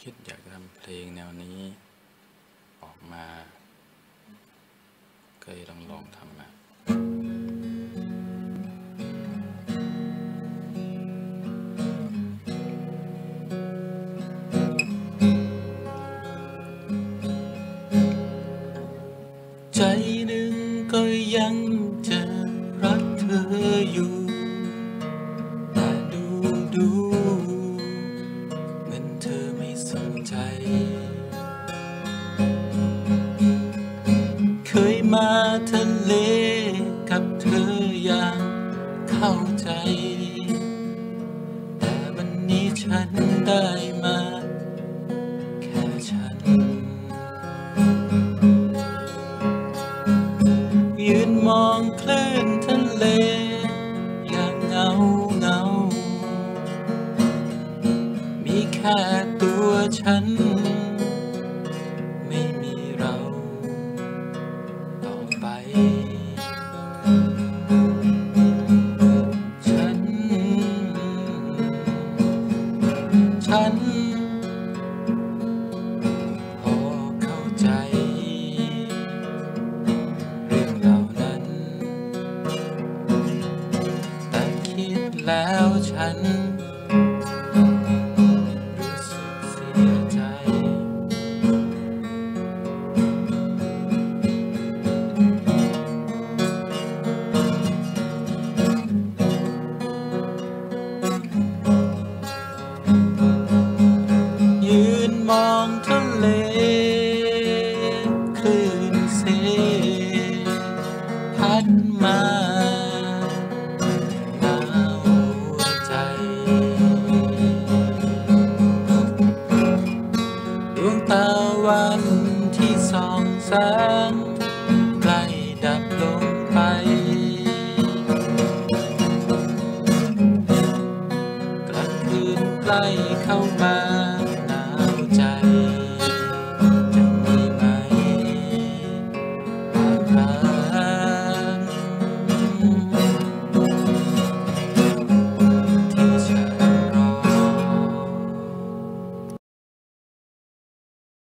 คิดอยากทำเพลงแนวนี้ออกมาก็เลยลองทำมาใจหนึ่งก็ยังจะรักเธออยู่แต่ดูเหมือนเธอไม่สนใจเคยมาทะเลกับเธออย่างเข้าใจแต่วันนี้ฉันได้มาแค่ฉันยืนมองคลื่นทะเลอย่างเงามีแค่ตัวฉันไม่มีเราต่อไปฉันพอเข้าใจเรื่องเหล่านั้นแต่คิดแล้วฉันรู้สึกเสียใจยืนมองทะเลคลื่นเซพัดมาหนาวใจดวงตะวันที่ส่องแสง